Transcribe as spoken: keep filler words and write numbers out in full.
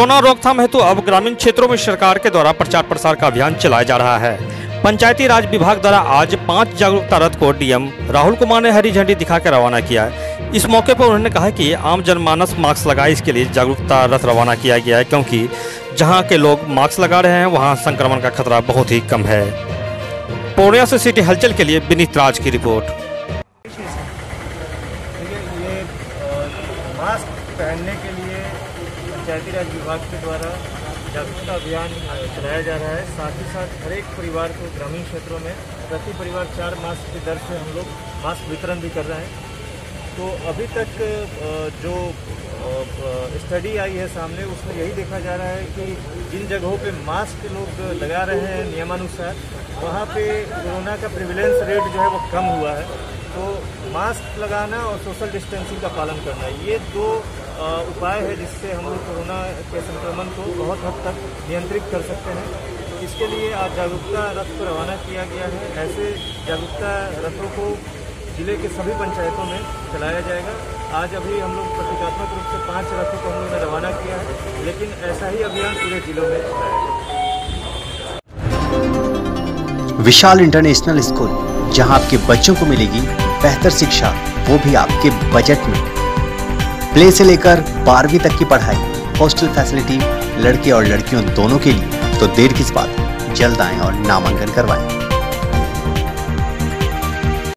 Corona रोकथाम हेतु अब ग्रामीण क्षेत्रों में सरकार के द्वारा प्रचार प्रसार का अभियान चलाया जा रहा है। पंचायती राज विभाग द्वारा आज पांच जागरूकता रथ को डीएम राहुल कुमार ने हरी झंडी दिखाकर रवाना किया। इस मौके पर उन्होंने कहा कि आम जनमानस मास्क लगाए, इसके लिए जागरूकता रथ रवाना किया गया है, क्योंकि जहां के लोग मास्क लगा रहे हैं वहां संक्रमण का खतरा बहुत ही कम है। पूर्णिया से सिटी हलचल के लिए विनीत राज की रिपोर्ट। ये मास्क पहनने के लिए पंचायती राज विभाग के द्वारा जागरूकता अभियान चलाया जा रहा है। साथ ही साथ हर एक परिवार को ग्रामीण क्षेत्रों में प्रति परिवार चार मास्क की दर से हम लोग मास्क वितरण भी कर रहे हैं। तो अभी तक जो स्टडी आई है सामने, उसमें यही देखा जा रहा है कि जिन जगहों पे मास्क लोग लगा रहे हैं नियमानुसार, वहाँ पे कोरोना का प्रिविलेंस रेट जो है वो कम हुआ है। तो मास्क लगाना और सोशल डिस्टेंसिंग का पालन करना, ये दो उपाय है जिससे हम लोग कोरोना के संक्रमण को बहुत हद तक नियंत्रित कर सकते हैं। तो इसके लिए आज जागरूकता रथ को रवाना किया गया है। ऐसे जागरूकता रथों को जिले के सभी पंचायतों में चलाया जाएगा। आज अभी हम लोग प्रतीकात्मक रूप से पाँच रथों को हम लोगों ने रवाना किया है, लेकिन ऐसा ही अभियान पूरे जिलों में चलाएगा। विशाल इंटरनेशनल स्कूल, जहां आपके बच्चों को मिलेगी बेहतर शिक्षा, वो भी आपके बजट में। प्ले से लेकर बारहवीं तक की पढ़ाई, हॉस्टल फैसिलिटी लड़के और लड़कियों दोनों के लिए। तो देर किस बात, जल्द आएं और नामांकन करवाएं।